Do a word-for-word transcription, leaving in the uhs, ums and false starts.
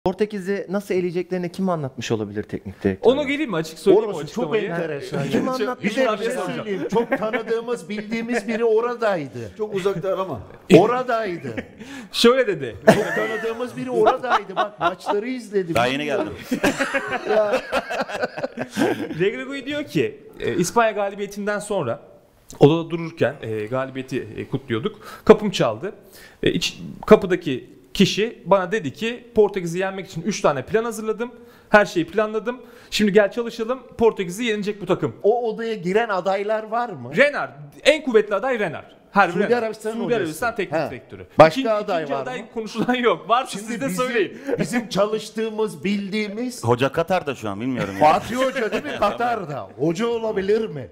Portekiz'i nasıl eleyeceklerini kim anlatmış olabilir teknik direktör? Onu geleyim mi açık söyleyeyim mi o Orası çok açıklamayı? enteresan. Kim Yani. anlatmış? Bir de bir Şuradan şey soracağım. söyleyeyim. Çok tanıdığımız, bildiğimiz biri oradaydı. Çok uzakta arama. Oradaydı. Şöyle dedi. Çok tanıdığımız biri oradaydı. Bak maçları izledim. Daha yeni geldim. Regragui diyor ki e, İspanya galibiyetinden sonra odada dururken e, galibiyeti e, kutluyorduk. Kapım çaldı. E, iç, kapıdaki kişi bana dedi ki Portekiz'i yenmek için üç tane plan hazırladım. Her şeyi planladım. Şimdi gel çalışalım. Portekiz'i yenecek bu takım. O odaya giren adaylar var mı? Renard. En kuvvetli aday Renard. Harbi Suudi Renard. Arabistan Suudi hocası. Arabistan teknik Ha. direktörü. Başka İkinci- aday ikinci var aday mı? konuşulan yok. Varsa Şimdi siz de bizim, söyleyin. bizim çalıştığımız, bildiğimiz Hoca Katar'da şu an bilmiyorum. ya. Fatih Hoca değil mi Katar'da? Hoca olabilir mi?